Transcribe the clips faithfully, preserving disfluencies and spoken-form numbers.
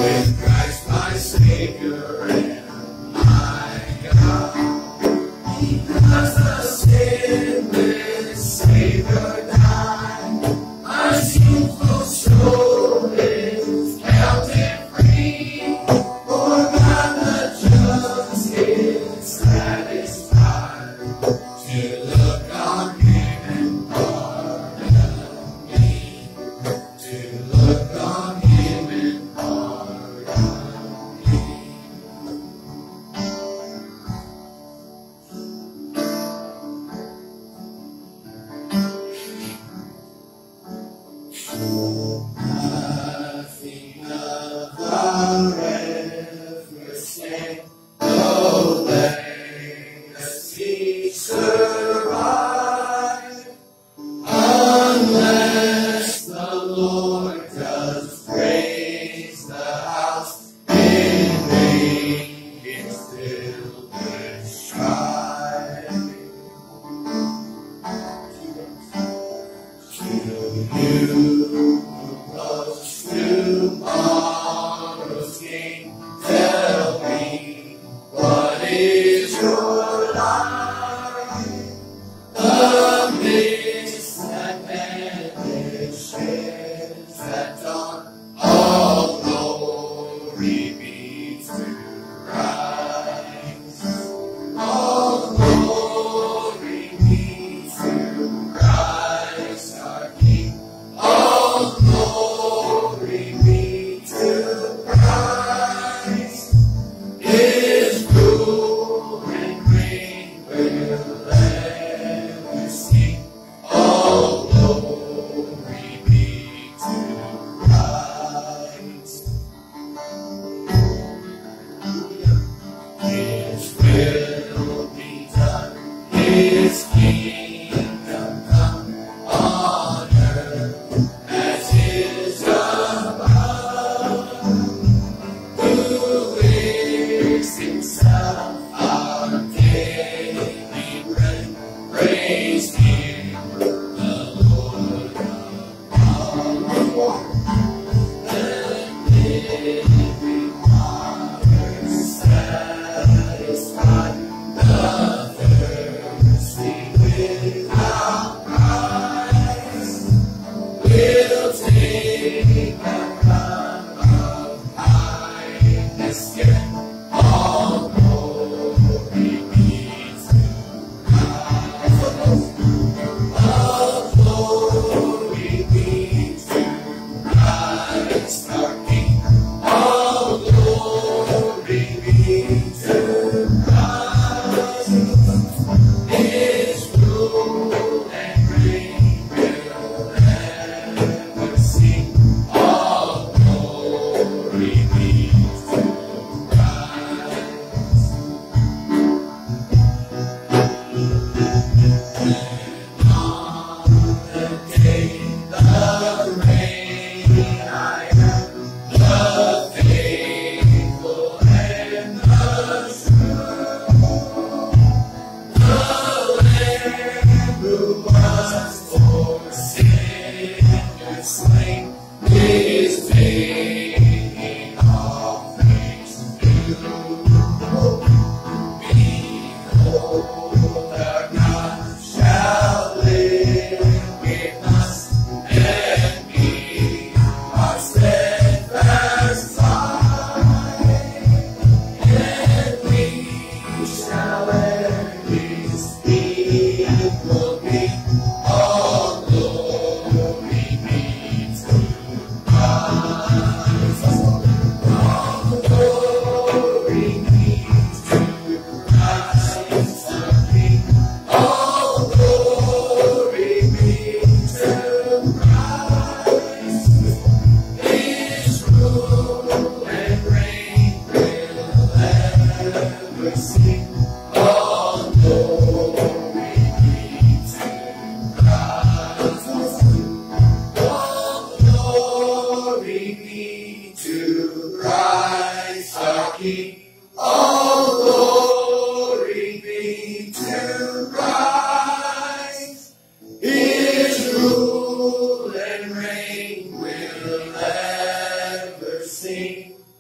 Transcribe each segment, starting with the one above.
in Christ my Savior and my God. Because the sinless Savior died, my sinful soul is counted free. For God the just is satisfied to look on Him and pardon me. To look on Him and pardon me.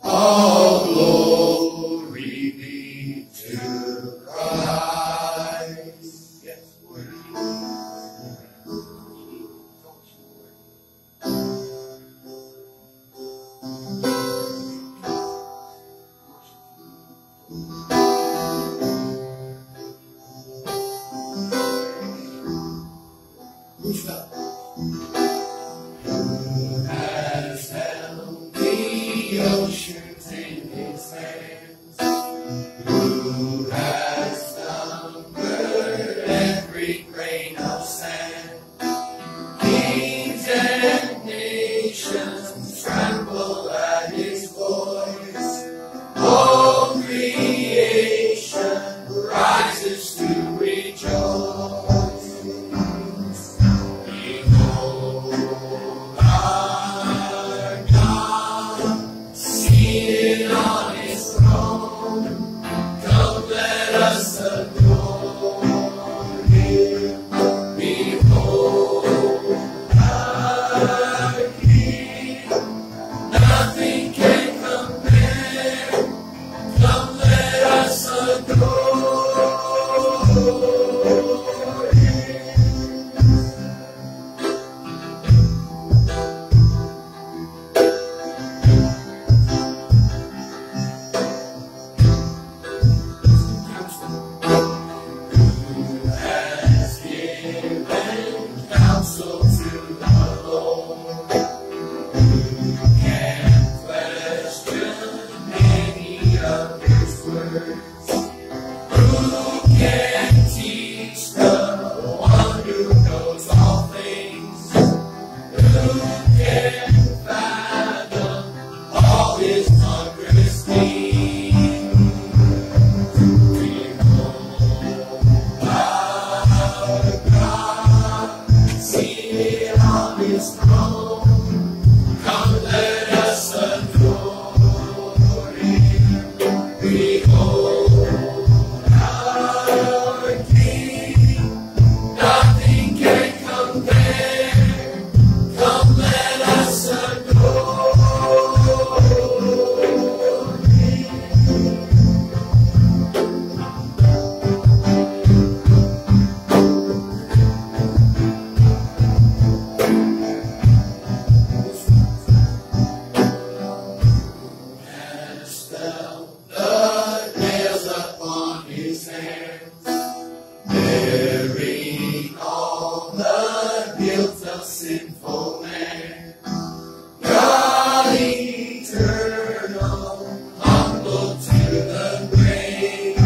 All glory be to Christ. Yes, who's that? Who has held the oceans in his hands? Who has numbered every grain of sand? Kings and nations tremble at his voice. All creation rises to rejoice. Behold our God, seated on his throne. Come, let us adore him. Behold our King, nothing can compare. Come, let us adore him. Who has given counsel to the Lord? Who can question any of his words? Who can teach the one who knows all things? Who can fathom all his wondrous deeds? Behold our God, seated on his throne. Come, let us adore him. Behold our King, nothing can compare. Come, let us adore him. Has felt the nails upon his hands, bearing all the guilt of sinful man. God eternal, humble to the grave,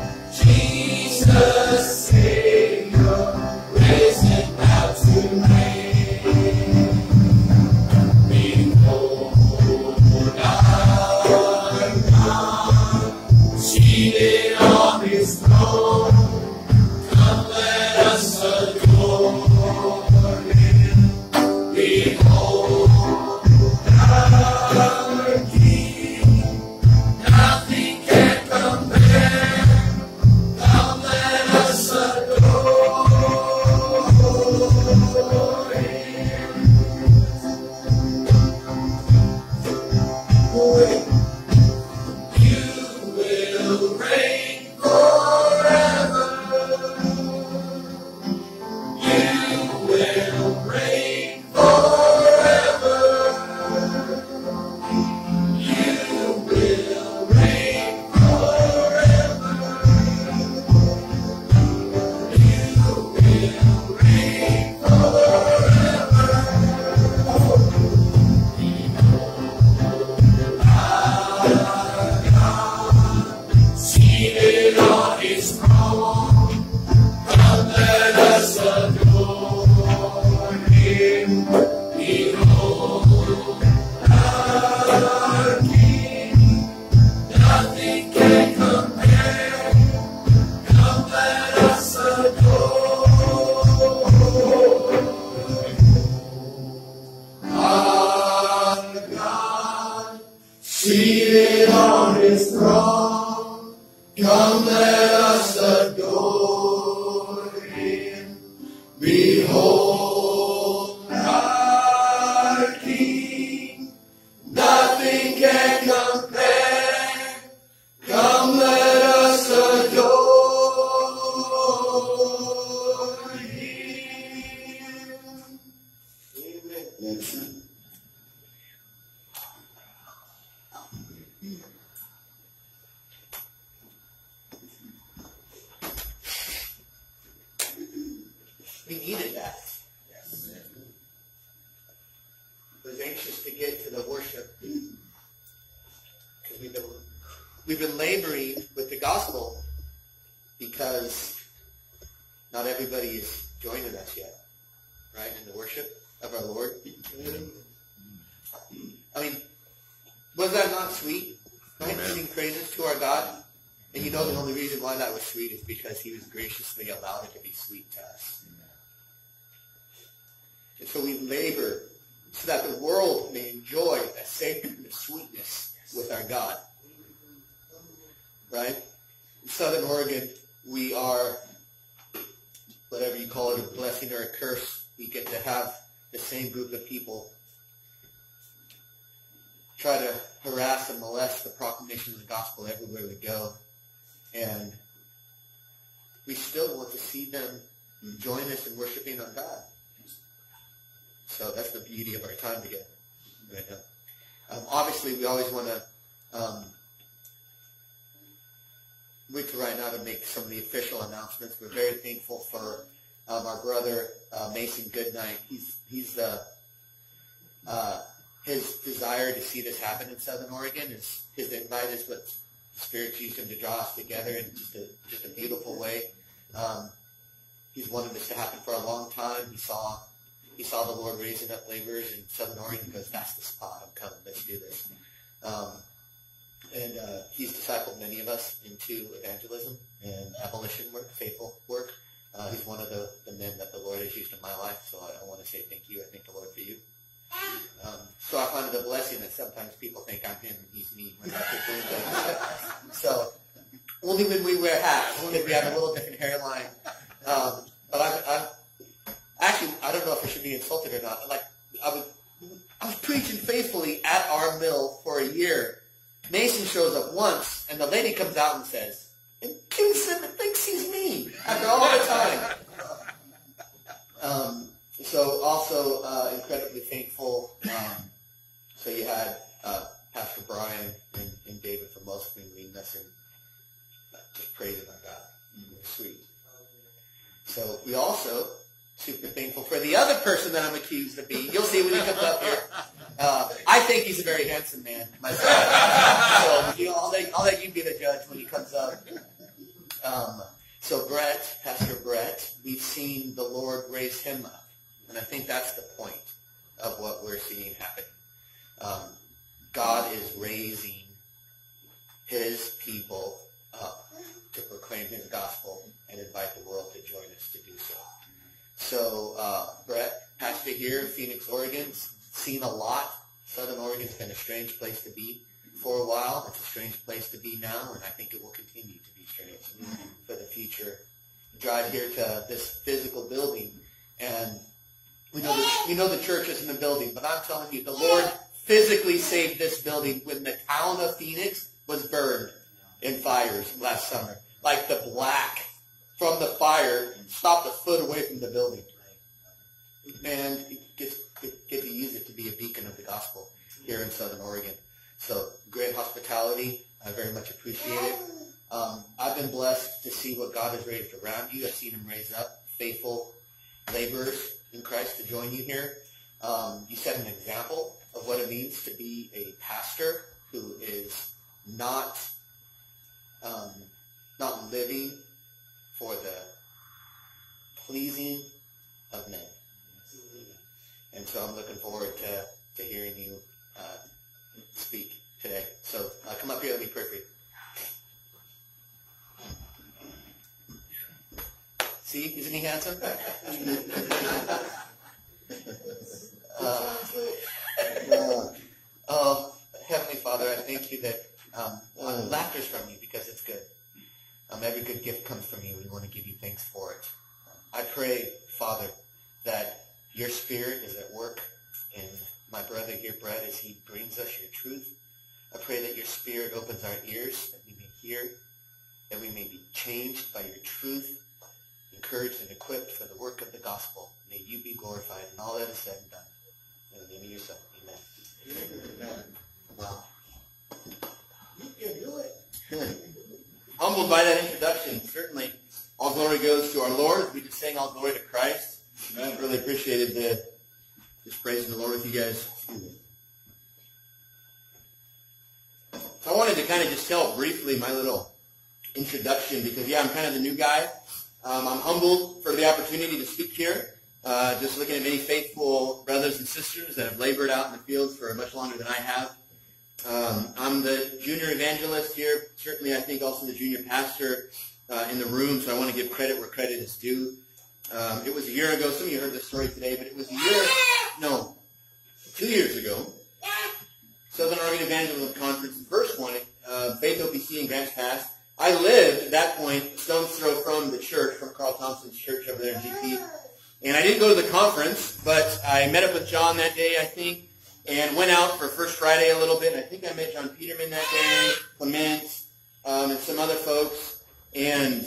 Jesus Savior, risen now to reign. Behold our God, seated on his throne. Come, let us adore him. Behold our King, nothing can compare. Come, let us adore him. You will reign forever. You will reign forever. You will reign forever. You will reign forever. Our God, seated on his throne. Come, let us adore him. Behold our King, nothing can compare. Come, let us adore our God, seated on his throne. Come, let us adore him. Behold our King, nothing can compare. He needed that. Yes. He was anxious to get to the worship because we've been we've been laboring with the gospel because not everybody is joining us yet, right, in the worship of our Lord. I mean, was that not sweet? Right? Singing praises to our God. And you know the only reason why that was sweet is because he was graciously allowed it to be sweet to us. And so we labor so that the world may enjoy that same kind of sweetness with our God. Right? In Southern Oregon, we are, whatever you call it, a blessing or a curse. We get to have the same group of people try to harass and molest the proclamation of the gospel everywhere we go. And we still want to see them join us in worshiping our God. So that's the beauty of our time together. Right now. Um, obviously, we always want to um, wait to right now to make some of the official announcements. We're very thankful for um, our brother uh, Mason Goodnight. He's he's the uh, his desire to see this happen in Southern Oregon is his invite is what Spirit used him to draw us together in just a just a beautiful way. Um, he's wanted this to happen for a long time. He saw he saw the Lord raising up laborers in Southern Oregon. He goes, "That's the spot. I'm coming. Let's do this." Um, and uh, he's discipled many of us into evangelism and abolition work, faithful work. Uh, he's one of the, the men that the Lord has used in my life. So I, I want to say thank you. I thank the Lord for you. Um, so I find it a blessing that sometimes people think I'm him and he's me when I'm doing things. So only when we wear hats, only if we have a little different hairline. Um, but I'm, I'm actually, I don't know if I should be insulted or not. Like I was, I was preaching faithfully at our mill for a year. Mason shows up once, and the lady comes out and says, "And King Simon thinks he's me." After all the time. Um, So also uh, incredibly thankful. Um, so you had uh, Pastor Brian and, and David from Wellspring leading us in uh, just praising our God. Mm-hmm. Sweet. So we also super thankful for the other person that I'm accused of being. You'll see when he comes up here. Uh, I think he's a very handsome man myself. So you know, I'll, let, I'll let you be the judge when he comes up. Um, so Brett, Pastor Brett, we've seen the Lord raise him up. And I think that's the point of what we're seeing happen. Um, God is raising his people up to proclaim his gospel and invite the world to join us to do so. So uh, Brett, pastor here, Phoenix, Oregon, seen a lot. Southern Oregon's been a strange place to be for a while. It's a strange place to be now, and I think it will continue to be strange for the future. Drive here to this physical building, and We know, the, we know the church isn't a building, but I'm telling you, the Lord physically saved this building when the town of Phoenix was burned in fires last summer. Like the black from the fire stopped a foot away from the building. And get, get, get to use it to be a beacon of the gospel here in Southern Oregon. So great hospitality. I very much appreciate it. Um, I've been blessed to see what God has raised around you. I've seen him raise up faithful laborers in Christ to join you here. Um, you set an example of what it means to be a pastor who is not um, not living for the pleasing of men. And so I'm looking forward to, to hearing you uh, speak today. So uh, come up here, let me pray for you. See, isn't he handsome? uh, uh, oh, Heavenly Father, I thank you that um, uh, laughter's from you because it's good. Um, every good gift comes from you. We want to give you thanks for it. I pray, Father, that your Spirit is at work in my brother here, Brett, as he brings us your truth. I pray that your Spirit opens our ears, that we may hear, that we may be changed by your truth, encouraged and equipped for the work of the gospel. May you be glorified in all that is said and done. In the name of your Son, amen. Amen. Wow. You can do it. Humbled by that introduction, certainly all glory goes to our Lord. We just sang all glory to Christ. I really appreciated the just praising the Lord with you guys. So I wanted to kind of just tell briefly my little introduction because, yeah, I'm kind of the new guy. Um, I'm humbled for the opportunity to speak here. Uh, just looking at many faithful brothers and sisters that have labored out in the fields for much longer than I have. Um, I'm the junior evangelist here, certainly I think also the junior pastor uh, in the room, so I want to give credit where credit is due. Um, it was a year ago, some of you heard this story today, but it was a year, no, two years ago, Southern Oregon Evangelism Conference, the first one, uh, Faith O P C in Grants Pass. I lived, at that point, a stone's throw from the church, from Carl Thompson's church over there in G P. And I didn't go to the conference, but I met up with John that day, I think, and went out for First Friday a little bit. And I think I met John Peterman that day, Clement, um, and some other folks. And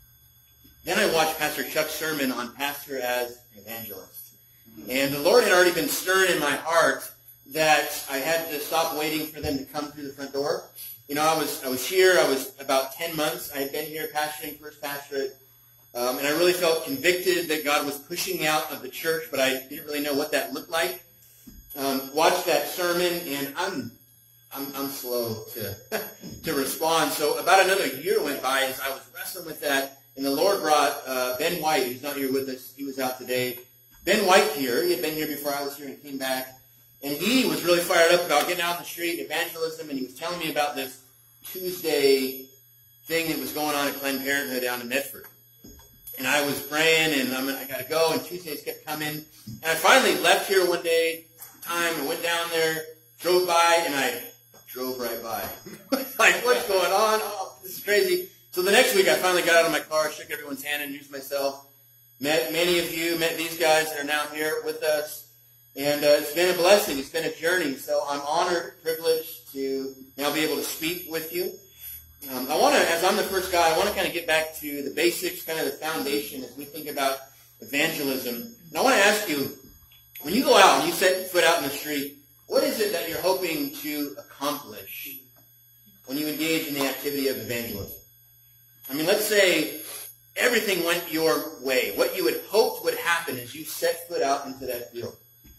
then I watched Pastor Chuck's sermon on Pastor as an Evangelist. And the Lord had already been stirring in my heart that I had to stop waiting for them to come through the front door. You know, I was I was here. I was about ten months. I had been here pastoring First Pastorate. Um, and I really felt convicted that God was pushing me out of the church, but I didn't really know what that looked like. Um, watched that sermon, and I'm I'm, I'm slow to to respond. So about another year went by as I was wrestling with that, and the Lord brought uh, Ben White, who's not here with us. He was out today. Ben White here. He had been here before I was here and came back. And he was really fired up about getting out in the street, evangelism, and he was telling me about this Tuesday thing that was going on at Planned Parenthood down in Medford. And I was praying, and I'm, I got to go, and Tuesdays kept coming. And I finally left here one day, time, and went down there, drove by, and I drove right by. Like, what's going on? Oh, this is crazy. So the next week, I finally got out of my car, shook everyone's hand, and introduced myself. Met many of you, met these guys that are now here with us. And uh, it's been a blessing. It's been a journey. So I'm honored, privileged to now be able to speak with you. Um, I want to, as I'm the first guy, I want to kind of get back to the basics, kind of the foundation as we think about evangelism. And I want to ask you, when you go out and you set foot out in the street, what is it that you're hoping to accomplish when you engage in the activity of evangelism? I mean, let's say everything went your way. What you had hoped would happen as you set foot out into that field.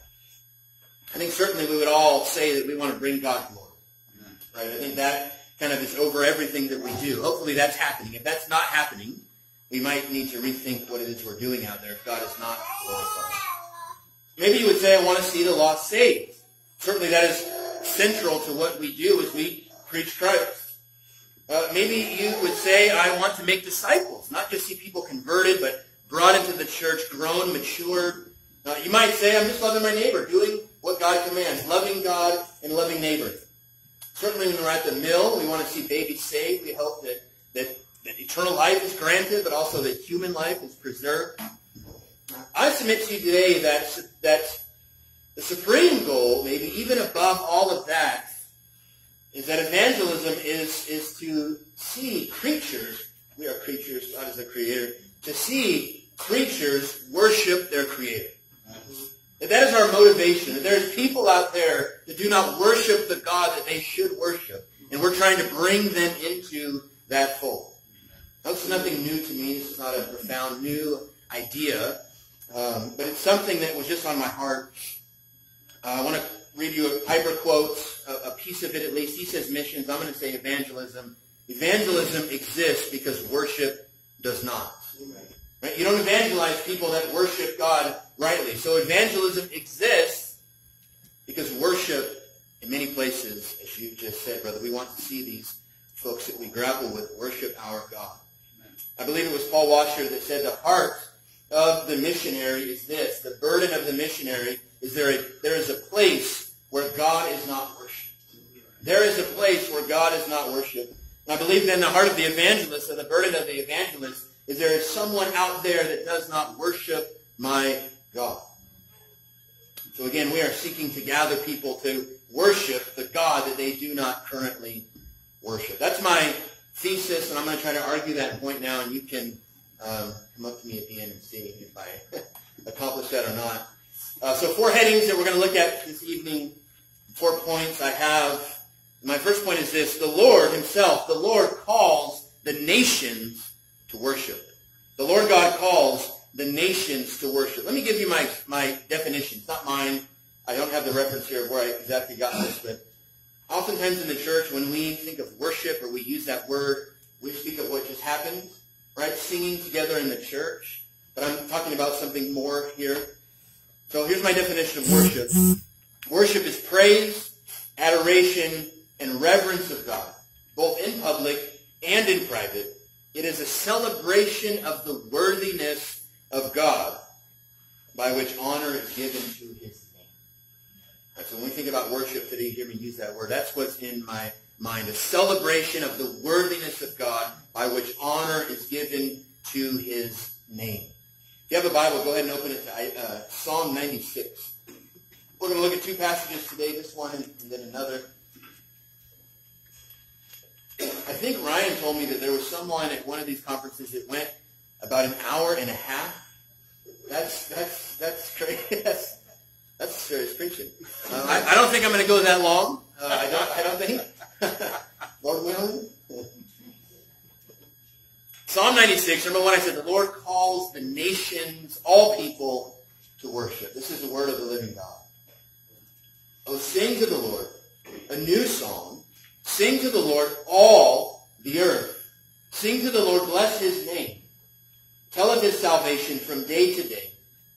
I think certainly we would all say that we want to bring God glory. Right? I think that kind of is over everything that we do. Hopefully that's happening. If that's not happening, we might need to rethink what it is we're doing out there if God is not glorified. Maybe you would say, I want to see the lost saved. Certainly that is central to what we do as we preach Christ. Uh, maybe you would say, I want to make disciples, not just see people converted, but brought into the church, grown, matured. Uh, you might say, I'm just loving my neighbor, doing what God commands, loving God and loving neighbor. Certainly when we're at the mill, we want to see babies saved. We hope that, that, that eternal life is granted, but also that human life is preserved. I submit to you today that, that the supreme goal, maybe even above all of that, is that evangelism is, is to see creatures, we are creatures, God is the creator, to see creatures worship their creator. That that is our motivation. That there's people out there that do not worship the God that they should worship. And we're trying to bring them into that fold. Now, this is nothing new to me. This is not a profound new idea. Um, but it's something that was just on my heart. Uh, I want to read you a Piper quote, a, a piece of it at least. He says missions. I'm going to say evangelism. Evangelism exists because worship does not. Right? You don't evangelize people that worship God rightly. So evangelism exists because worship, in many places, as you just said, brother, we want to see these folks that we grapple with worship our God. I believe it was Paul Washer that said the heart of the missionary is this. The burden of the missionary is there, a, there is a place where God is not worshipped. There is a place where God is not worshipped. And I believe then the heart of the evangelist, or the burden of the evangelist, is there is someone out there that does not worship my God. So again, we are seeking to gather people to worship the God that they do not currently worship. That's my thesis, and I'm going to try to argue that point now, and you can um, come up to me at the end and see if I accomplish that or not. Uh, so four headings that we're going to look at this evening, four points I have. My first point is this: the Lord himself, the Lord calls the nations to worship. The Lord God calls the nations to worship. Let me give you my, my definition. It's not mine. I don't have the reference here of where I exactly got this, but oftentimes in the church, when we think of worship or we use that word, we speak of what just happened, right? Singing together in the church. But I'm talking about something more here. So here's my definition of worship. Worship is praise, adoration, and reverence of God, both in public and in private. It is a celebration of the worthiness of God, by which honor is given to his name. Right, so when we think about worship today, you hear me use that word. That's what's in my mind, a celebration of the worthiness of God, by which honor is given to his name. If you have a Bible, go ahead and open it to uh, Psalm ninety-six. We're going to look at two passages today, this one and, and then another. I think Ryan told me that there was someone at one of these conferences that went about an hour and a half. That's that's that's crazy. That's that's serious preaching. Uh, I, I don't think I'm going to go that long. Uh, I don't. I don't think. Lord willing. Psalm ninety-six. Remember when I said the Lord calls the nations, all people, to worship. This is the word of the living God. Oh, sing to the Lord a new song. Sing to the Lord all the earth. Sing to the Lord, bless his name. Tell of his salvation from day to day.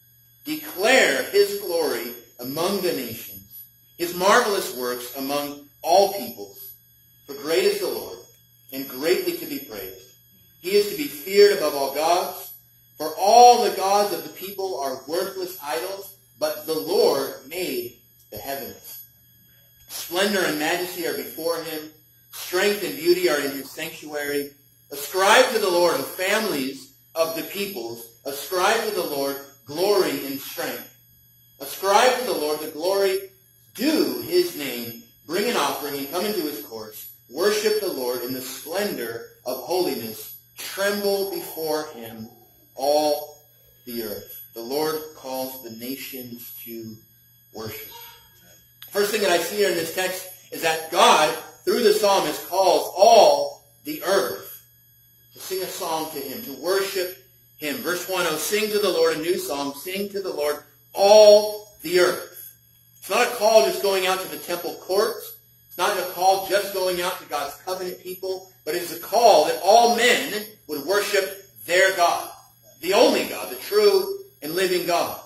Declare his glory among the nations, his marvelous works among all peoples. For great is the Lord, and greatly to be praised. He is to be feared above all gods. For all the gods of the people are worthless idols, but the Lord made the heavens. Splendor and majesty are before him. Strength and beauty are in his sanctuary. Ascribe to the Lord the families of the peoples. Ascribe to the Lord glory and strength. Ascribe to the Lord the glory due his name. Bring an offering and come into his courts. Worship the Lord in the splendor of holiness. Tremble before him, all the earth. The Lord calls the nations to worship. First thing that I see here in this text is that God, through the psalmist, calls all the earth to sing a song to him, to worship him. Verse one, oh, sing to the Lord a new song. Sing to the Lord all the earth. It's not a call just going out to the temple courts. It's not a call just going out to God's covenant people, but it is a call that all men would worship their God, the only God, the true and living God.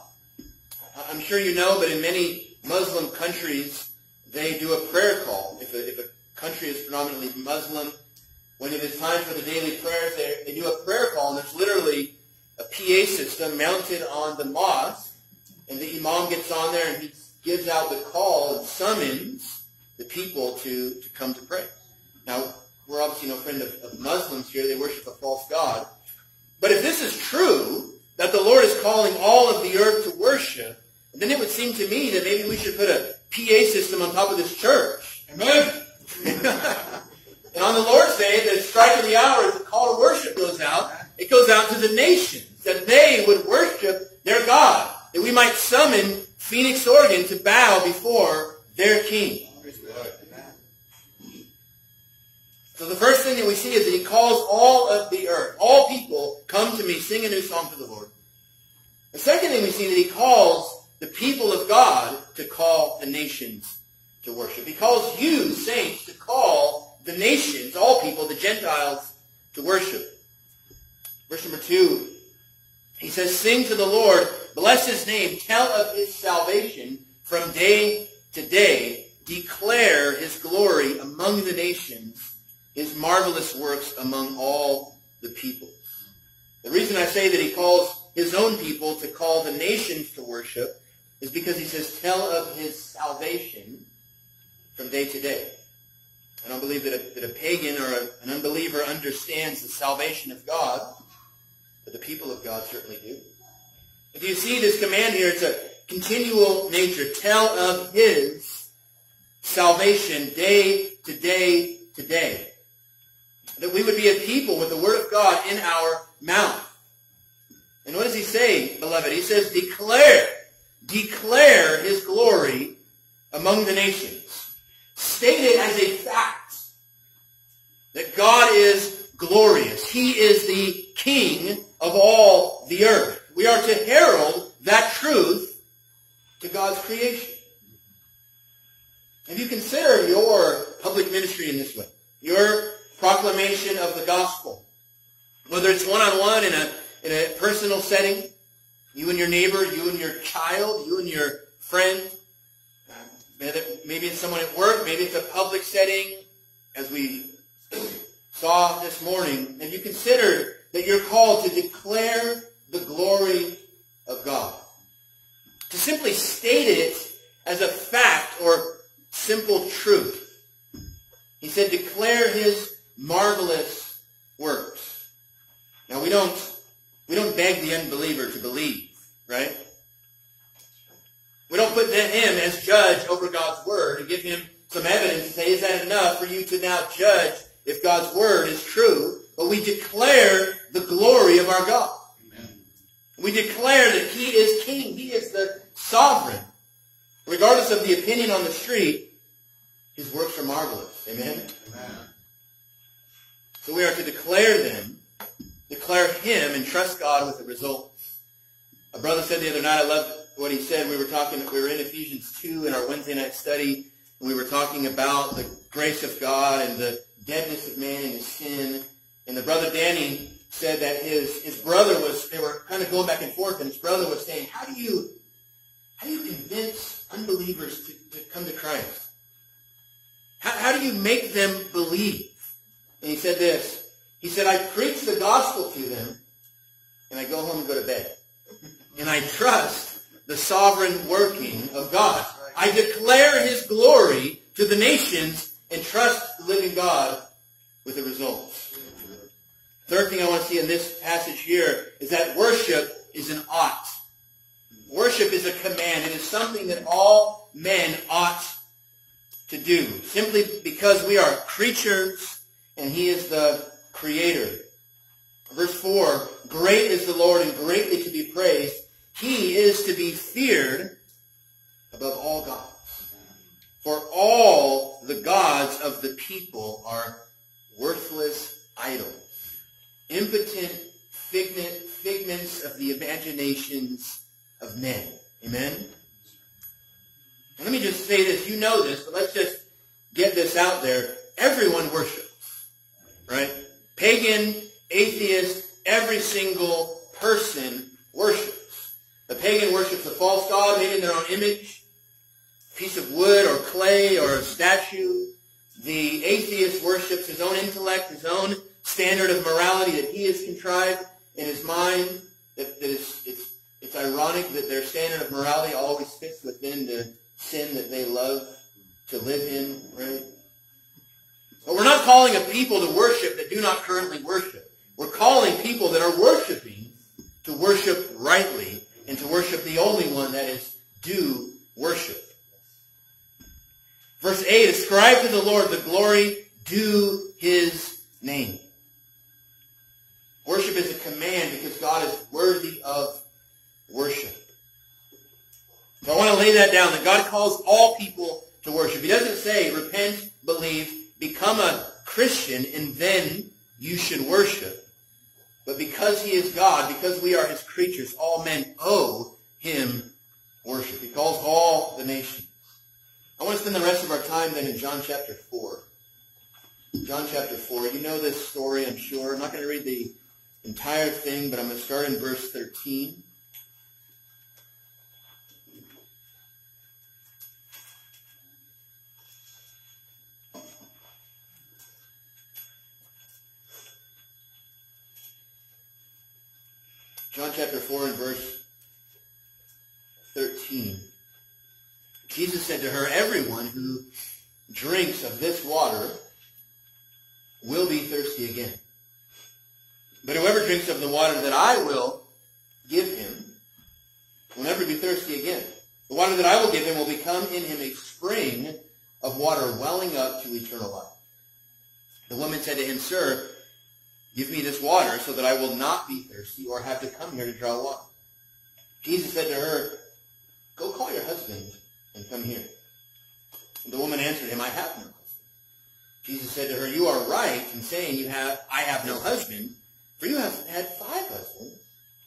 I'm sure you know, but in many Muslim countries, they do a prayer call. If a, if a country is predominantly Muslim, when it is time for the daily prayers, they, they do a prayer call, and there's literally a P A system mounted on the mosque, and the imam gets on there and he gives out the call and summons the people to, to come to pray. Now, we're obviously no friend of, of Muslims here. They worship a false god. But if this is true, that the Lord is calling all of the earth to worship, then it would seem to me that maybe we should put a P A system on top of this church. Amen. And on the Lord's Day, the strike of the hour, as the call to worship goes out, it goes out to the nations, that they would worship their God, that we might summon Phoenix, Oregon to bow before their King. So the first thing that we see is that he calls all of the earth, all people, come to me, sing a new song to the Lord. The second thing we see is that he calls the people of God to call the nations to worship. He calls you, saints, to call the nations, all people, the Gentiles, to worship. Verse number two, he says, sing to the Lord, bless his name, tell of his salvation from day to day, declare his glory among the nations, his marvelous works among all the peoples. The reason I say that he calls his own people to call the nations to worship is because he says, tell of his salvation from day to day. I don't believe that a, that a pagan or a, an unbeliever understands the salvation of God, but the people of God certainly do. If you see this command here, it's a continual nature. Tell of his salvation day to day to day. That we would be a people with the word of God in our mouth. And what does he say, beloved? He says, declare, declare his glory among the nations. State it as a fact that God is glorious. He is the King of all the earth. we are to herald that truth to God's creation. If you consider your public ministry in this way, your proclamation of the gospel, whether it's one-on-one in a, in a personal setting, you and your neighbor, you and your child, you and your friend, maybe it's someone at work, maybe it's a public setting, as we saw this morning, if you consider that you're called to declare the glory of God, to simply state it as a fact or simple truth. He said, declare his marvelous works. Now we don't we don't beg the unbeliever to believe, right? We don't put him as judge over God's word and give him some evidence and say, is that enough for you to now judge if God's word is true? But we declare the glory of our God. Amen. We declare that he is king. He is the sovereign. Regardless of the opinion on the street, his works are marvelous. Amen? Amen. So we are to declare them, declare him, and trust God with the results. A brother said the other night, I love what he said. We were talking, we were in Ephesians two in our Wednesday night study, and we were talking about the grace of God and the deadness of man and his sin. And the brother Danny said that his, his brother was, they were kind of going back and forth, and his brother was saying, how do you, how do you convince unbelievers to, to come to Christ? How, how do you make them believe? And he said this. He said, I preach the gospel to them, and I go home and go to bed. And I trust the sovereign working of God. I declare his glory to the nations and trust the living God with the results. Third thing I want to see in this passage here is that worship is an ought. Worship is a command. It is something that all men ought to do, simply because we are creatures and he is the creator. Verse four, great is the Lord and greatly to be praised. He is to be feared above all gods. For all the gods of the people are worthless idols, impotent figment, figments of the imaginations of men. Amen? And let me just say this. You know this, but let's just get this out there. Everyone worships, right? Pagan, atheist, every single person worships. The pagan worships a false god made in their own image, a piece of wood or clay or a statue. The atheist worships his own intellect, his own standard of morality that he has contrived in his mind. That, that it's, it's, it's ironic that their standard of morality always fits within the sin that they love to live in, right? But we're not calling a people to worship that do not currently worship. We're calling people that are worshiping to worship rightly and to worship the only one that is due worship. Verse eight, ascribe to the Lord the glory due his name. Worship is a command because God is worthy of worship. So I want to lay that down, that God calls all people to worship. He doesn't say, repent, believe, become a Christian, and then you should worship. But because he is God, because we are his creatures, all men owe him worship. He calls all the nations. I want to spend the rest of our time then in John chapter four. John chapter four. You know this story, I'm sure. I'm not going to read the entire thing, but I'm going to start in verse thirteen. John chapter four and verse thirteen. Jesus said to her, everyone who drinks of this water will be thirsty again. But whoever drinks of the water that I will give him will never be thirsty again. The water that I will give him will become in him a spring of water welling up to eternal life. The woman said to him, Sir, give me this water so that I will not be thirsty or have to come here to draw water. Jesus said to her, Go call your husband and come here. And the woman answered him, I have no husband. Jesus said to her, You are right in saying you have, I have no husband, for you have had five husbands,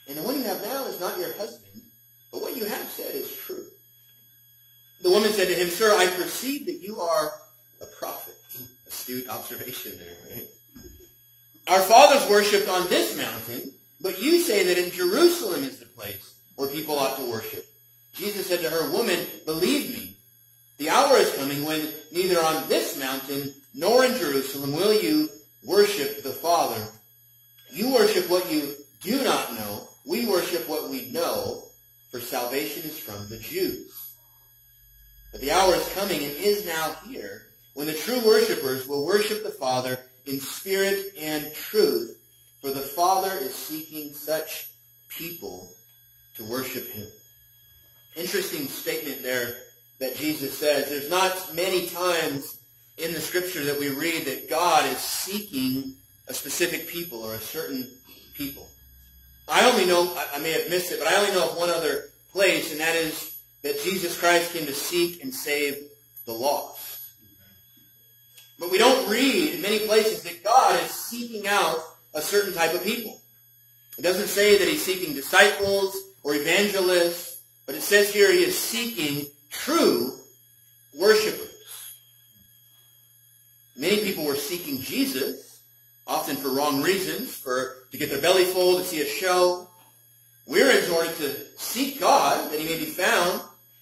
and the one you have now is not your husband, but what you have said is true." The woman said to him, "Sir, I perceive that you are a prophet." Astute observation there, right? "Our fathers worshipped on this mountain, but you say that in Jerusalem is the place where people ought to worship." Jesus said to her, "Woman, believe me, the hour is coming when neither on this mountain nor in Jerusalem will you worship the Father. You worship what you do not know. We worship what we know, for salvation is from the Jews. But the hour is coming and is now here when the true worshipers will worship the Father in spirit and truth, for the Father is seeking such people to worship him." Interesting statement there that Jesus says. There's not many times in the Scripture that we read that God is seeking a specific people or a certain people. I only know, I may have missed it, but I only know of one other place, and that is that Jesus Christ came to seek and save the lost. But we don't read in many places that God is seeking out a certain type of people. It doesn't say that he's seeking disciples or evangelists, but it says here he is seeking true worshipers. Many people were seeking Jesus, often for wrong reasons, for to get their belly full, to see a show. We're exhorted to seek God, that he may be found.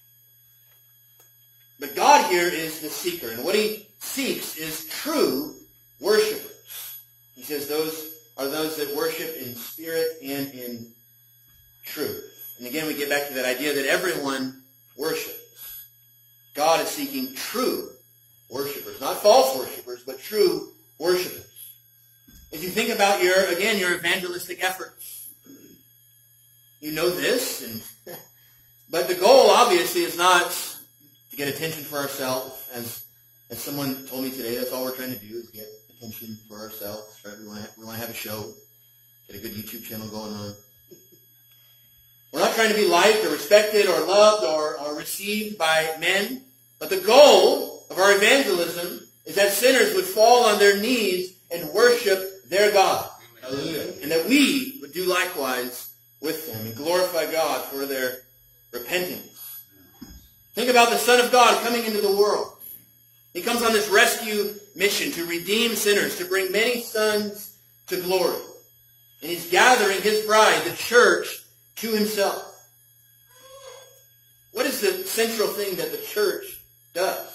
But God here is the seeker, and what he seeks is true worshipers. He says those are those that worship in spirit and in truth. And again, we get back to that idea that everyone worships. God is seeking true worshipers, not false worshipers, but true worshipers. As you think about your, again, your evangelistic efforts, you know this, and but the goal obviously is not to get attention for ourselves. As as someone told me today, that's all we're trying to do is get attention for ourselves. Right? We want to, we want to have a show, get a good YouTube channel going on. We're not trying to be liked or respected or loved or, or received by men. But the goal of our evangelism is that sinners would fall on their knees and worship their God. Hallelujah. And that we would do likewise with them and glorify God for their repentance. Think about the Son of God coming into the world. He comes on this rescue mission to redeem sinners, to bring many sons to glory. And he's gathering his bride, the church, to himself. What is the central thing that the church does?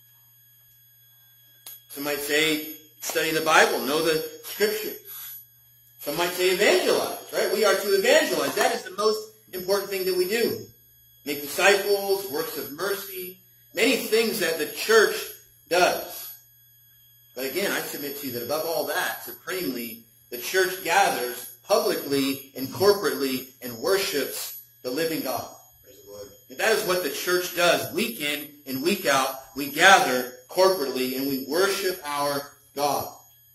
Some might say study the Bible, know the Scriptures. Some might say evangelize, right? We are to evangelize. That is the most important thing that we do. Make disciples, works of mercy, many things that the church does. But again, I submit to you that above all that, supremely, the church gathers publicly and corporately and worships the living God. Praise the Lord. And that is what the church does week in and week out. We gather corporately and we worship our God.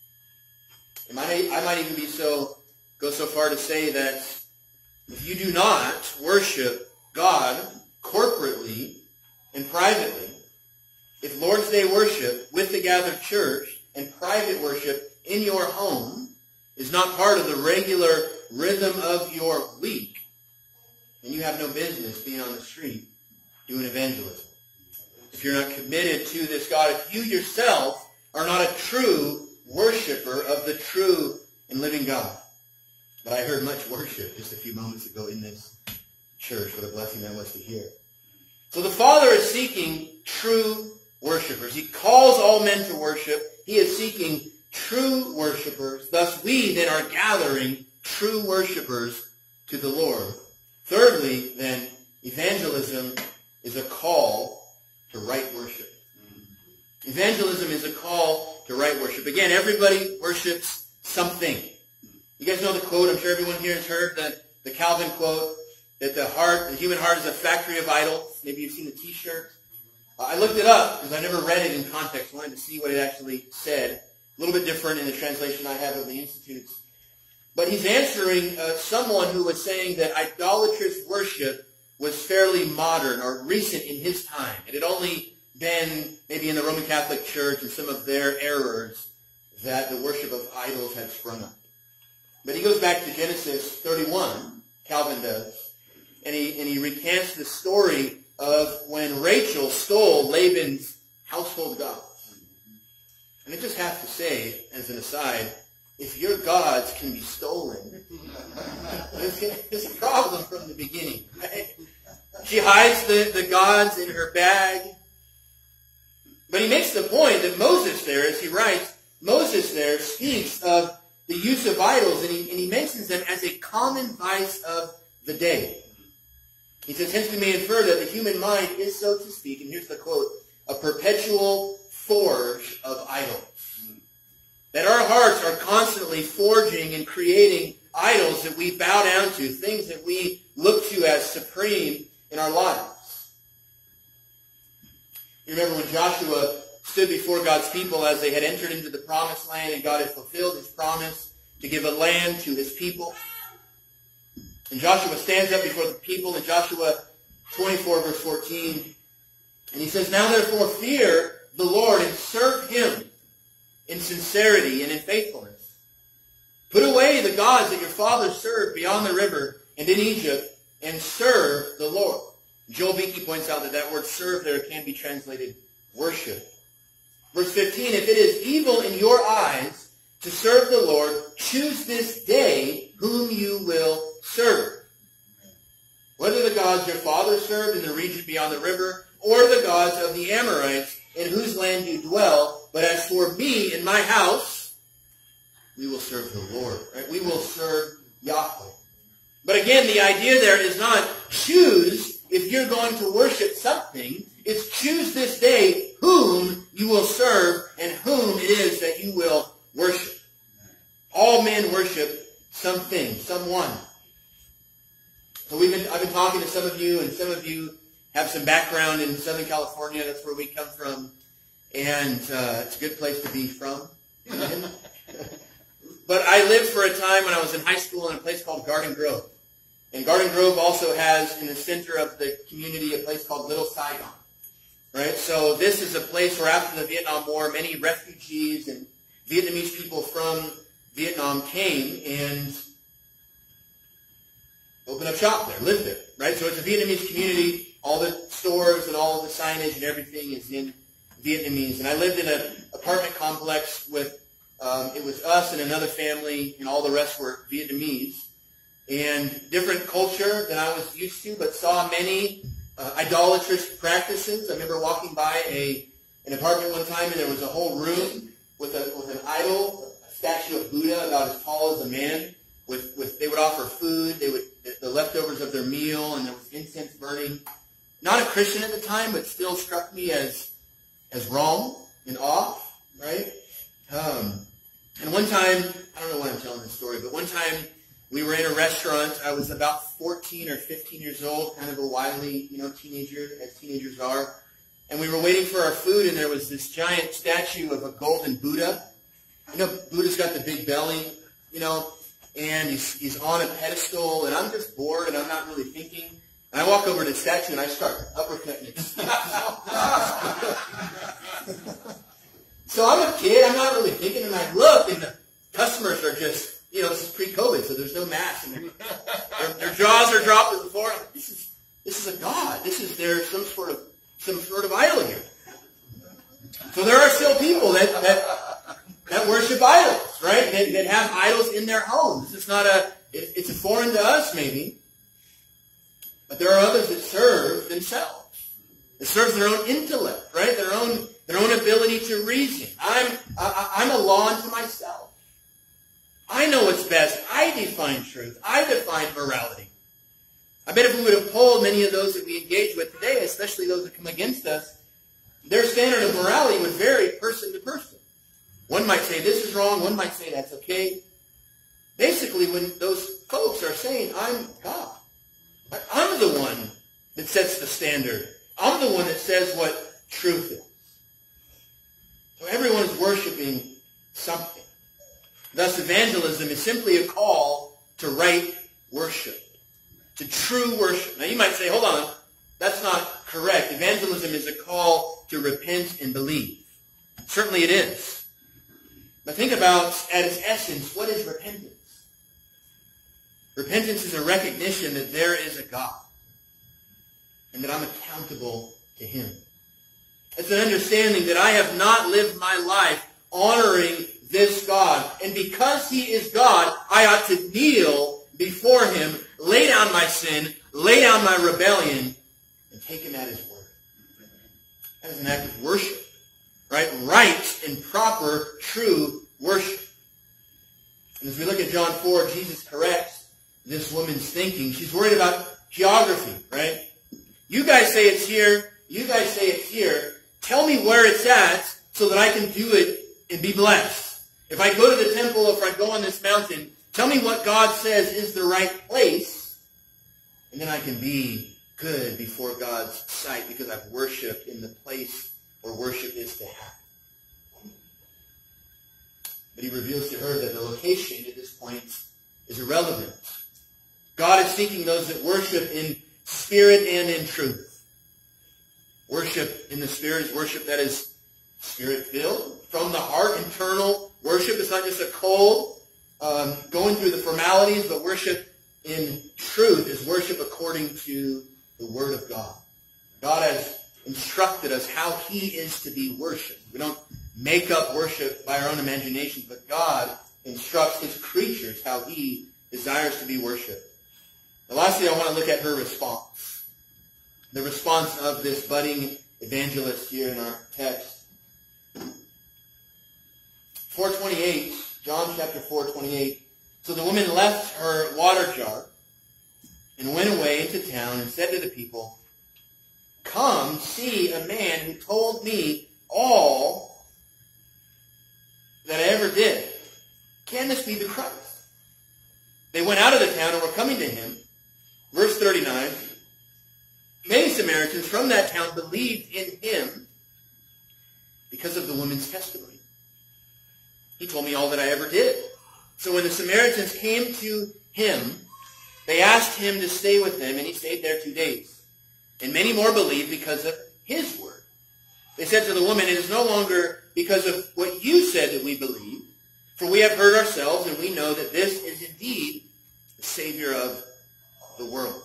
And I, I might even be so go so far to say that if you do not worship God corporately and privately, if Lord's Day worship with the gathered church and private worship in your home is not part of the regular rhythm of your week, then you have no business being on the street doing evangelism. If you're not committed to this God, if you yourself are not a true worshiper of the true and living God. But I heard much worship just a few moments ago in this church. What a blessing that was to hear. So the Father is seeking true worshipers. He calls all men to worship. He is seeking true worshipers. Thus we then are gathering true worshipers to the Lord. Thirdly, then, evangelism is a call to right worship. Evangelism is a call to right worship. Again, everybody worships something. You guys know the quote, I'm sure everyone here has heard the, the Calvin quote, that the heart, the human heart is a factory of idols. Maybe you've seen the t-shirt. Uh, I looked it up because I never read it in context. I wanted to see what it actually said. A little bit different in the translation I have of the Institutes. But he's answering uh, someone who was saying that idolatrous worship was fairly modern or recent in his time. It had only been maybe in the Roman Catholic Church and some of their errors that the worship of idols had sprung up. But he goes back to Genesis thirty-one, Calvin does. And he, and he recants the story of when Rachel stole Laban's household gods. And I just have to say, as an aside, if your gods can be stolen, it's a problem from the beginning, right? She hides the, the gods in her bag. But he makes the point that Moses there, as he writes, Moses there speaks of the use of idols, and he, and he mentions them as a common vice of the day. He says, hence we may infer that the human mind is, so to speak, and here's the quote, a perpetual forge of idols. That our hearts are constantly forging and creating idols that we bow down to, things that we look to as supreme in our lives. You remember when Joshua stood before God's people as they had entered into the promised land, and God had fulfilled his promise to give a land to his people. And Joshua stands up before the people in Joshua twenty-four, verse fourteen. And he says, now therefore fear the Lord and serve him in sincerity and in faithfulness. Put away the gods that your fathers served beyond the river and in Egypt, and serve the Lord. Joel Beakey points out that that word serve there can be translated worship. Verse fifteen, if it is evil in your eyes to serve the Lord, choose this day whom you will serve. Whether the gods your fathers served in the region beyond the river, or the gods of the Amorites in whose land you dwell, but as for me and my house, we will serve the Lord. Right? We will serve Yahweh. But again, the idea there is not choose if you're going to worship something. It's choose this day whom you will serve and whom it is that you will worship. All men worship something, someone. So we've been, I've been talking to some of you, and some of you have some background in Southern California. That's where we come from. And uh, it's a good place to be from. But I lived for a time when I was in high school in a place called Garden Grove. And Garden Grove also has, in the center of the community, a place called Little Saigon. Right? So this is a place where after the Vietnam War, many refugees and Vietnamese people from Vietnam came and opened up shop there, lived there. Right? So it's a Vietnamese community. All the stores and all of the signage and everything is in Vietnamese. And I lived in an apartment complex with, um, it was us and another family, and all the rest were Vietnamese. And different culture than I was used to, but saw many uh, idolatrous practices. I remember walking by a an apartment one time, and there was a whole room with a with an idol, a statue of Buddha about as tall as a man. With with they would offer food, they would the leftovers of their meal, and there was incense burning. Not a Christian at the time, but still struck me as as wrong and off, right? Um, and one time, I don't know why I'm telling this story, but one time we were in a restaurant. I was about fourteen or fifteen years old, kind of a wily, you know, teenager, as teenagers are. And we were waiting for our food, and there was this giant statue of a golden Buddha. You know, Buddha's got the big belly, you know, and he's, he's on a pedestal, and I'm just bored, and I'm not really thinking. And I walk over to the statue, and I start uppercutting it. So I'm a kid, I'm not really thinking, and I look, and the customers are just, you know, this is pre-COVID, so there's no mask. And their, their jaws are dropped to the floor. Like, this is this is a god. This is there some sort of some sort of idol here. So there are still people that that, that worship idols, right? That, that have idols in their homes. It's not a it, it's a foreign to us maybe, but there are others that serve themselves. It serves their own intellect, right? Their own their own ability to reason. I'm I, I'm a law unto myself. I know what's best. I define truth. I define morality. I bet if we would have polled many of those that we engage with today, especially those that come against us, their standard of morality would vary person to person. One might say this is wrong. One might say that's okay. Basically, when those folks are saying, I'm God. I'm the one that sets the standard. I'm the one that says what truth is. So everyone is worshiping something. Thus, evangelism is simply a call to right worship, to true worship. Now, you might say, hold on, that's not correct. Evangelism is a call to repent and believe. Certainly it is. But think about, at its essence, what is repentance? Repentance is a recognition that there is a God and that I'm accountable to him. It's an understanding that I have not lived my life honoring this God. And because he is God, I ought to kneel before him, lay down my sin, lay down my rebellion, and take him at his word. That is an act of worship, right? Right and proper, true worship. And as we look at John four, Jesus corrects this woman's thinking. She's worried about geography, right? You guys say it's here. You guys say it's here. Tell me where it's at so that I can do it and be blessed. If I go to the temple, if I go on this mountain, tell me what God says is the right place, and then I can be good before God's sight because I've worshipped in the place where worship is to happen. But he reveals to her that the location at this point is irrelevant. God is seeking those that worship in spirit and in truth. Worship in the Spirit is worship that is Spirit-filled, from the heart, internal worship. It's not just a cold, um, going through the formalities, but worship in truth is worship according to the Word of God. God has instructed us how he is to be worshipped. We don't make up worship by our own imagination, but God instructs his creatures how he desires to be worshipped. And lastly, I want to look at her response. The response of this budding evangelist here in our text. four twenty-eight, John chapter four twenty-eight. So the woman left her water jar and went away into town and said to the people, "Come, see a man who told me all that I ever did. Can this be the Christ?" They went out of the town and were coming to him. Verse thirty-nine. Many Samaritans from that town believed in him because of the woman's testimony. He told me all that I ever did. So when the Samaritans came to him, they asked him to stay with them, and he stayed there two days. And many more believed because of his word. They said to the woman, "It is no longer because of what you said that we believe, for we have heard ourselves, and we know that this is indeed the Savior of the world."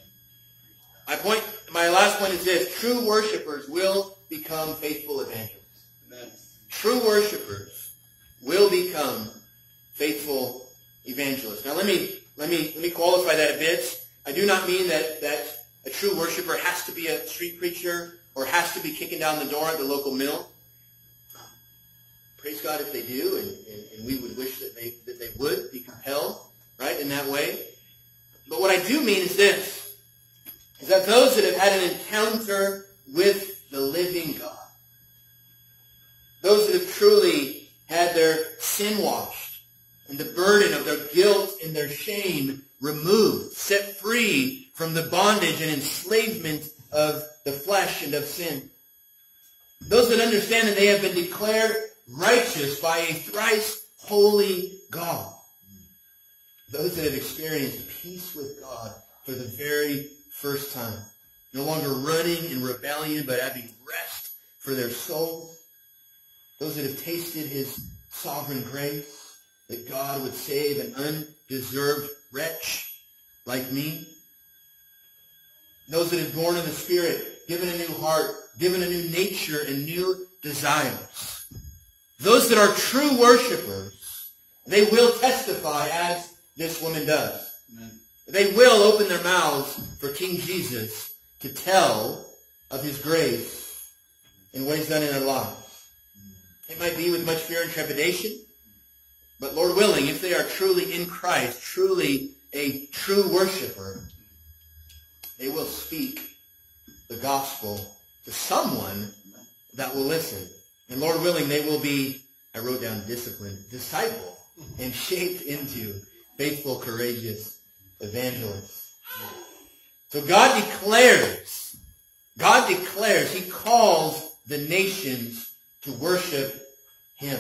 My point, my last point is this: true worshipers will become faithful evangelists. Amen. True worshipers will become faithful evangelists. Now, let me let me let me qualify that a bit. I do not mean that that a true worshiper has to be a street preacher or has to be kicking down the door at the local mill. Praise God if they do, and, and, and we would wish that they that they would be compelled, right, in that way. But what I do mean is this: is that those that have had an encounter with the living God, those that have truly had their sin washed and the burden of their guilt and their shame removed, set free from the bondage and enslavement of the flesh and of sin, those that understand that they have been declared righteous by a thrice holy God, those that have experienced peace with God for the very first time, no longer running in rebellion, but having rest for their souls. Those that have tasted his sovereign grace, that God would save an undeserved wretch like me. Those that have born of the Spirit, given a new heart, given a new nature and new desires. Those that are true worshipers, they will testify as this woman does. Amen. They will open their mouths for King Jesus to tell of his grace in ways done in their lives. It might be with much fear and trepidation, but Lord willing, if they are truly in Christ, truly a true worshiper, they will speak the gospel to someone that will listen. And Lord willing, they will be, I wrote down disciplined, disciple, and shaped into faithful, courageous evangelists. So God declares, God declares, he calls the nations to worship him.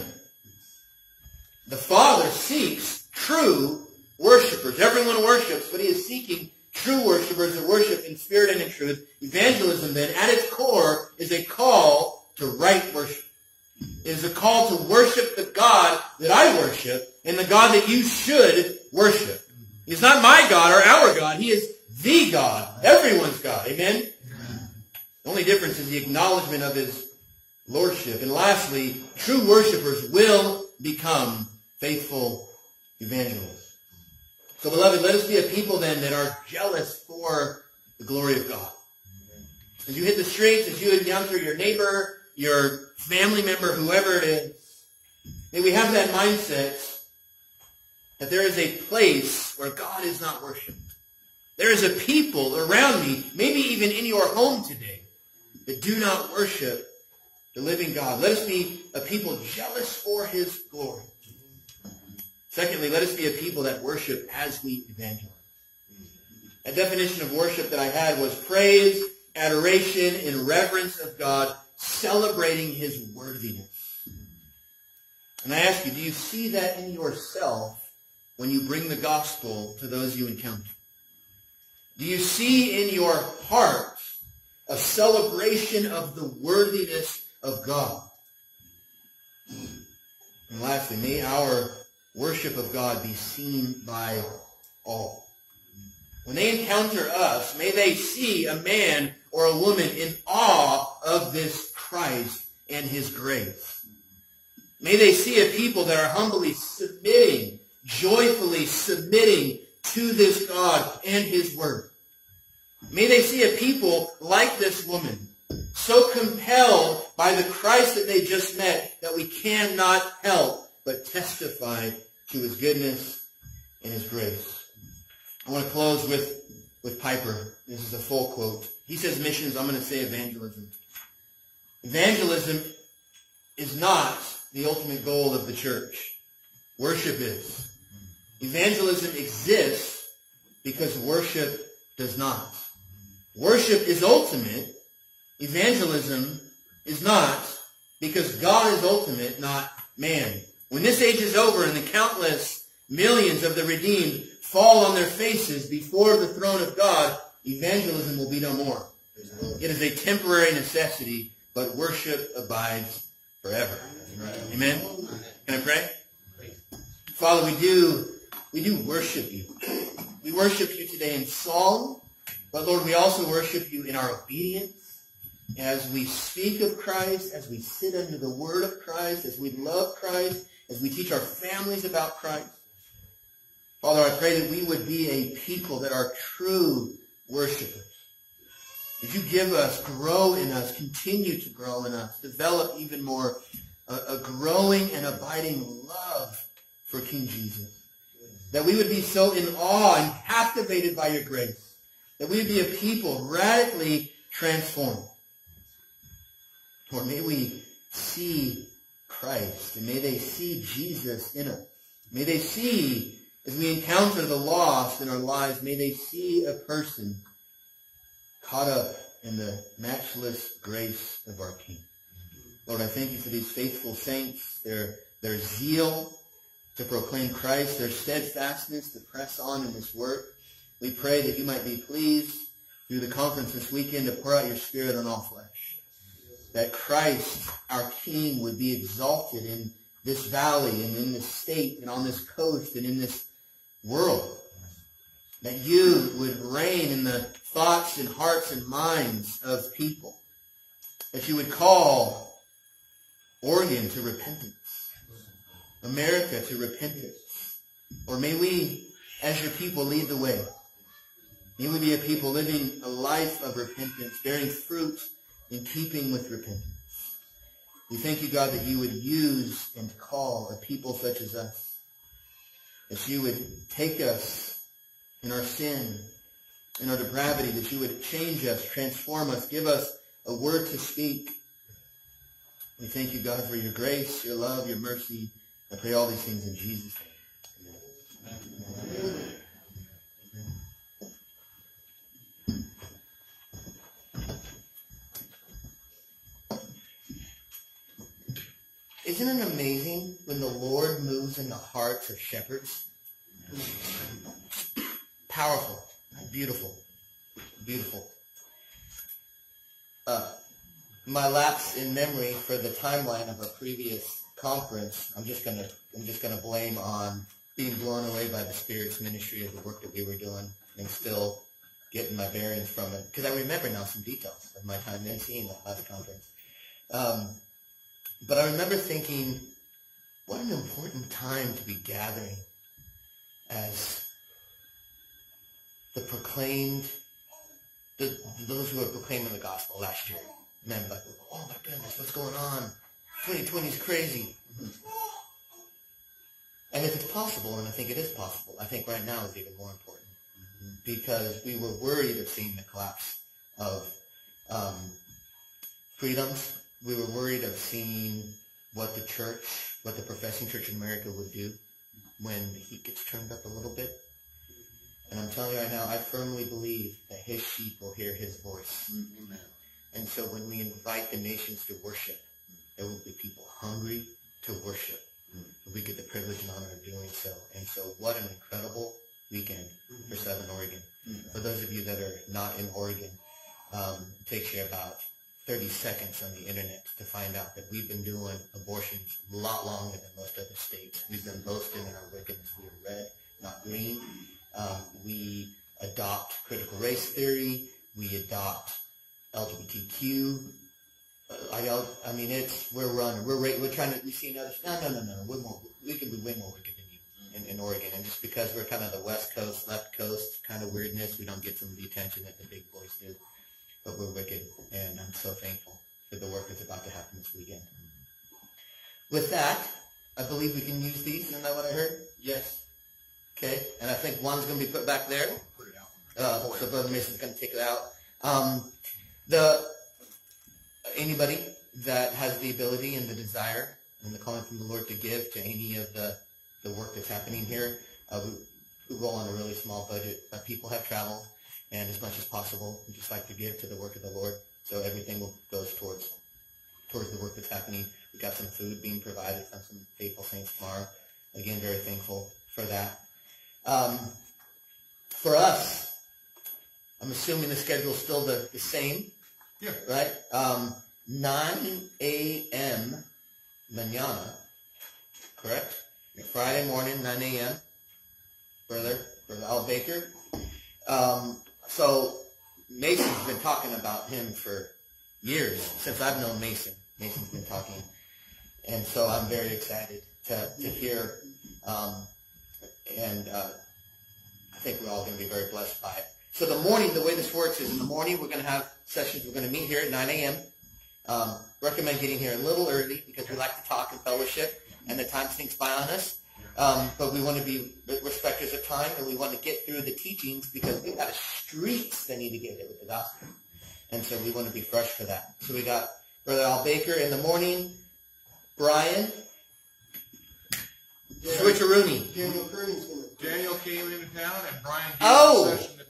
The Father seeks true worshipers. Everyone worships, but he is seeking true worshipers that worship in spirit and in truth. Evangelism, then, at its core, is a call to right worship. It is a call to worship the God that I worship and the God that you should worship. He's not my God or our God. He is the God, everyone's God. Amen? The only difference is the acknowledgement of his lordship. And lastly, true worshipers will become faithful evangelists. So, beloved, let us be a people then that are jealous for the glory of God. As you hit the streets, as you encounter your neighbor, your family member, whoever it is, may we have that mindset that there is a place where God is not worshipped. There is a people around me, maybe even in your home today, that do not worship the living God. Let us be a people jealous for his glory. Secondly, let us be a people that worship as we evangelize. A definition of worship that I had was praise, adoration, and reverence of God, celebrating his worthiness. And I ask you, do you see that in yourself when you bring the gospel to those you encounter? Do you see in your heart a celebration of the worthiness of God? And lastly, may our worship of God be seen by all. When they encounter us, may they see a man or a woman in awe of this Christ and his grace. May they see a people that are humbly submitting, joyfully submitting to this God and his word. May they see a people like this woman, so compelled by the Christ that they just met that we cannot help but testify to his goodness and his grace. I want to close with, with Piper. This is a full quote. He says missions, I'm going to say evangelism. Evangelism is not the ultimate goal of the church. Worship is. Evangelism exists because worship does not. Worship is ultimate. Evangelism is not, because God is ultimate, not man. When this age is over and the countless millions of the redeemed fall on their faces before the throne of God, evangelism will be no more. It is a temporary necessity, but worship abides forever. Amen? Can I pray? Father, we do, we do worship you. We worship you today in song, but Lord, we also worship you in our obedience. As we speak of Christ, as we sit under the word of Christ, as we love Christ, as we teach our families about Christ. Father, I pray that we would be a people that are true worshipers. Would you give us, grow in us, continue to grow in us, develop even more a, a growing and abiding love for King Jesus. That we would be so in awe and captivated by your grace. That we would be a people radically transformed. Lord, may we see Christ, and may they see Jesus in us. May they see, as we encounter the lost in our lives, may they see a person caught up in the matchless grace of our King. Lord, I thank you for these faithful saints, their, their zeal to proclaim Christ, their steadfastness to press on in this work. We pray that you might be pleased through the conference this weekend to pour out your Spirit on all flesh. That Christ, our King, would be exalted in this valley and in this state and on this coast and in this world. That you would reign in the thoughts and hearts and minds of people. That you would call Oregon to repentance. America to repentance. Or may we, as your people, lead the way. May we be a people living a life of repentance, bearing fruit in keeping with repentance. We thank you, God, that you would use and call a people such as us. That you would take us in our sin, in our depravity, that you would change us, transform us, give us a word to speak. We thank you, God, for your grace, your love, your mercy. I pray all these things in Jesus' name. Amen. Amen. Isn't it amazing when the Lord moves in the hearts of shepherds? Powerful, beautiful, beautiful. Uh, my lapse in memory for the timeline of a previous conference, I'm just gonna, I'm just gonna blame on being blown away by the Spirit's ministry of the work that we were doing, and still getting my bearings from it. Because I remember now some details of my time there seeing that last conference. Um, but I remember thinking, what an important time to be gathering as the proclaimed, the, those who are proclaiming the gospel last year. Men like, oh my goodness, what's going on? twenty twenty is crazy. And if it's possible, and I think it is possible, I think right now is even more important. Because we were worried of seeing the collapse of um, freedoms. We were worried of seeing what the church, what the professing church in America would do when the heat gets turned up a little bit. And I'm telling you right now, I firmly believe that his sheep will hear his voice. Amen. And so when we invite the nations to worship, there will be people hungry to worship. We get the privilege and honor of doing so. And so what an incredible weekend for Southern Oregon. For those of you that are not in Oregon, um, it takes you about thirty seconds on the internet to find out that we've been doing abortions a lot longer than most other states. We've been boasting in our wickedness. We are red, not green. Um, we adopt critical race theory. We adopt L G B T Q. Uh, I, I mean, it's we're running. We're we're trying to. We see others. No, no, no, no. We're more. We can be way more wicked than you in, in Oregon. And just because we're kind of the West Coast, left coast kind of weirdness, we don't get some of the attention that the big boys do. But we're wicked, and I'm so thankful for the work that's about to happen this weekend. With that, I believe we can use these. Isn't that what I heard? Yes. Okay, and I think one's going to be put back there. Put it out. Uh, so Brother Mason's going to take it out. Um, the anybody that has the ability and the desire and the calling from the Lord to give to any of the, the work that's happening here, uh, we, we roll on a really small budget. Uh, people have traveled, and as much as possible, we just like to give to the work of the Lord. So everything will, goes towards towards the work that's happening. We've got some food being provided from some faithful saints tomorrow. Again, very thankful for that. Um, for us, I'm assuming the schedule is still the, the same. Yeah. Right? Um, nine a.m. mañana, correct? Friday morning, nine a.m. Brother, Brother Al Baker. Um, so Mason's been talking about him for years, since I've known Mason. Mason's been talking. And so I'm very excited to, to hear, um, and uh, I think we're all going to be very blessed by it. So the morning, the way this works is in the morning we're going to have sessions. We're going to meet here at nine a.m. Um, recommend getting here a little early because we like to talk and fellowship, and the time sneaks by on us. Um, but we want to be respecters of time, and we want to get through the teachings because we've got streets that need to get there with the gospel. And so we want to be fresh for that. So we got Brother Al Baker in the morning, Brian, yeah. Switcheroony. Daniel Kearney's gonna Daniel came into town, and Brian gave oh. a session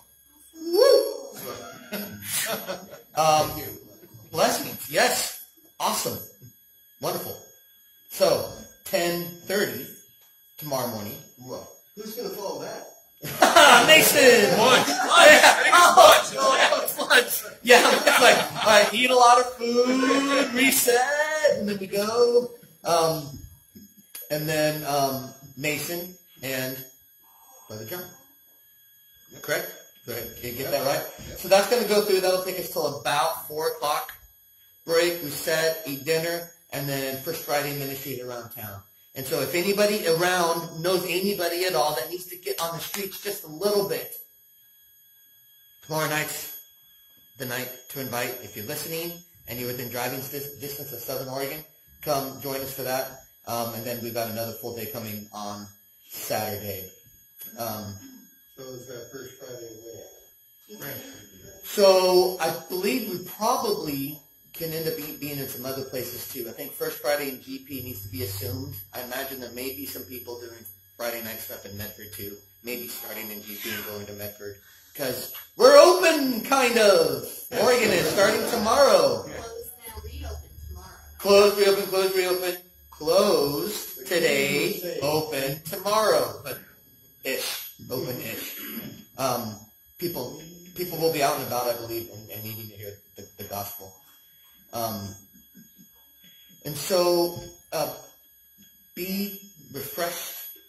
to Daniel. Woo! um, blessings. Yes. Awesome. Wonderful. So, ten thirty tomorrow morning. Well, who's going to follow that? Mason! Lunch! Lunch! Oh, lunch! Lunch! Yeah, it's like, all right, eat a lot of food, reset, and then we go. Um, and then um, Mason and Brother John. Correct? Go ahead. Can you get that right? So that's going to go through. That'll take us till about four o'clock. Break, reset, eat dinner, and then First Friday ministry around town. And so if anybody around knows anybody at all that needs to get on the streets just a little bit, tomorrow night's the night to invite. If you're listening and you're within driving distance of Southern Oregon, come join us for that. Um, and then we've got another full day coming on Saturday. Um, so is that First Friday away? Right. So I believe we probably can end up being in some other places too. I think First Friday in G P needs to be assumed. I imagine there may be some people doing Friday night stuff in Medford too. Maybe starting in G P and going to Medford. Because we're open, kind of. Oregon is starting tomorrow. Close now, reopen tomorrow. Close, reopen, close, reopen. Close today, open tomorrow. But ish, open-ish. Um, people, people will be out and about, I believe, and, and needing to hear the, the gospel. Um, and so, uh, be refreshed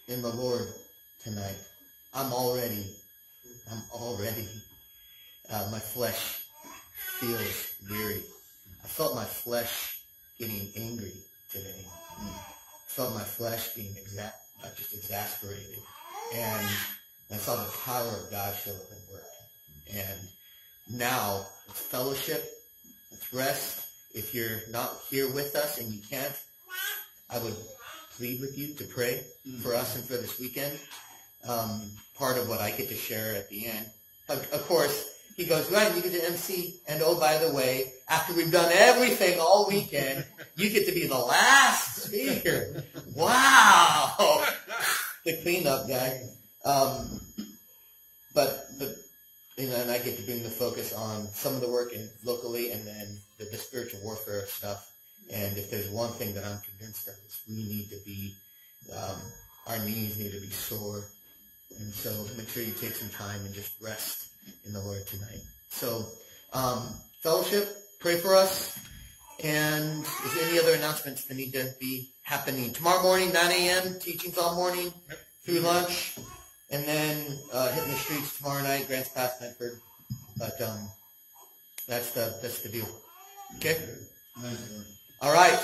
in the Lord tonight. I'm already, I'm already, uh, my flesh feels weary. I felt my flesh getting angry today. I felt my flesh being exa- just exasperated. And I saw the power of God show up and work. And now, it's fellowship, it's rest. If you're not here with us and you can't, I would plead with you to pray for us and for this weekend. Um, part of what I get to share at the end. Of, of course, he goes, Ryan, you get to M C, and oh, by the way, after we've done everything all weekend, you get to be the last speaker. Wow! The cleanup guy. Um, but, but you know, and I get to bring the focus on some of the work in locally and then the, the spiritual warfare stuff. And if there's one thing that I'm convinced of, is we need to be, um, our knees need to be sore. And so make sure you take some time and just rest in the Lord tonight. So, um, fellowship, pray for us. And is there any other announcements that need to be happening? Tomorrow morning, nine a.m., teachings all morning through lunch. And then uh, hitting the streets tomorrow night, Grants Pass, Medford. But um, that's the that's the deal. Okay? All right.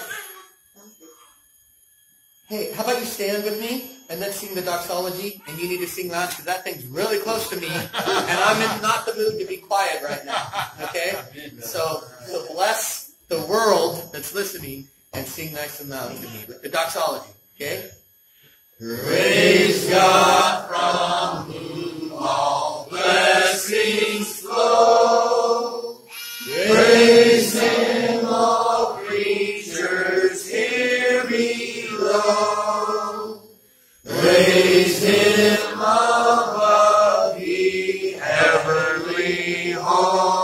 Hey, how about you stand with me and let's sing the doxology, and you need to sing loud because that thing's really close to me, and I'm in not the mood to be quiet right now. Okay? So, so bless the world that's listening and sing nice and loud to me with the doxology. Okay? Praise God from whom all blessings flow. Praise Him, all creatures here below. Praise Him above the heavenly hall.